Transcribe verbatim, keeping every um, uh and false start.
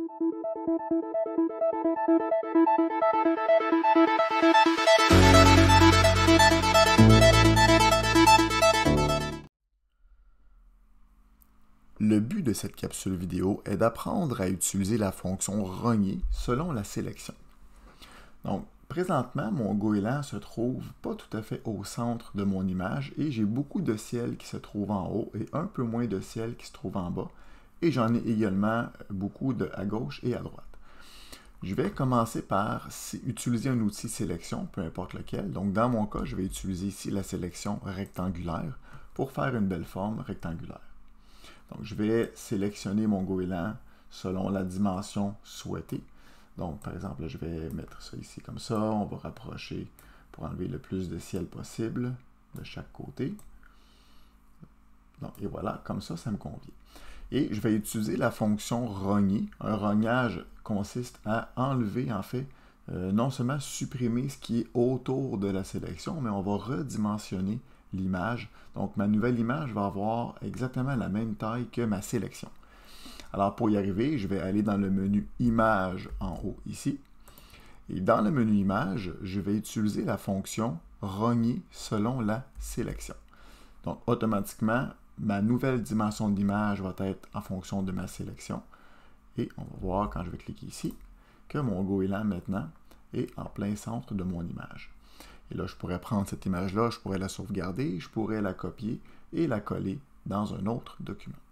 Le but de cette capsule vidéo est d'apprendre à utiliser la fonction rogner selon la sélection. Donc, présentement, mon goéland se trouve pas tout à fait au centre de mon image et j'ai beaucoup de ciel qui se trouve en haut et un peu moins de ciel qui se trouve en bas. Et j'en ai également beaucoup de à gauche et à droite. Je vais commencer par utiliser un outil sélection, peu importe lequel. Donc, dans mon cas, je vais utiliser ici la sélection rectangulaire pour faire une belle forme rectangulaire. Donc, je vais sélectionner mon goéland selon la dimension souhaitée. Donc, par exemple, là, je vais mettre ça ici comme ça. On va rapprocher pour enlever le plus de ciel possible de chaque côté. Donc, et voilà, comme ça, ça me convient. Et je vais utiliser la fonction rogner. Un rognage consiste à enlever, en fait, euh, non seulement supprimer ce qui est autour de la sélection, mais on va redimensionner l'image. Donc, ma nouvelle image va avoir exactement la même taille que ma sélection. Alors, pour y arriver, je vais aller dans le menu Images en haut ici. Et dans le menu Images, je vais utiliser la fonction rogner selon la sélection. Donc, automatiquement, ma nouvelle dimension d'image va être en fonction de ma sélection. Et on va voir, quand je vais cliquer ici, que mon goéland, maintenant, est en plein centre de mon image. Et là, je pourrais prendre cette image-là, je pourrais la sauvegarder, je pourrais la copier et la coller dans un autre document.